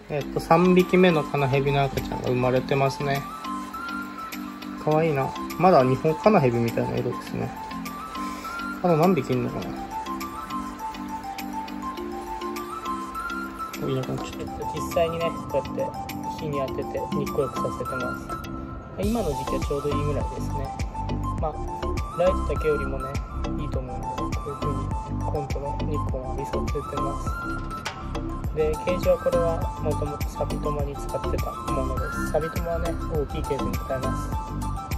3匹目のカナヘビの赤ちゃんが生まれてますね。かわいいな。まだ日本カナヘビみたいな色ですね。あと何匹いんのかな。いなくなっちゃった。実際にね、こうやって日に当てて日光浴させてます。今の時期はちょうどいいぐらいですね。まあライトだけよりもねいいと思うんで、こういう風にコントの日光を浴びさせてます。でケージはこれはもともとサビトマに使ってたものです。サビトマはね大きいケージに使います。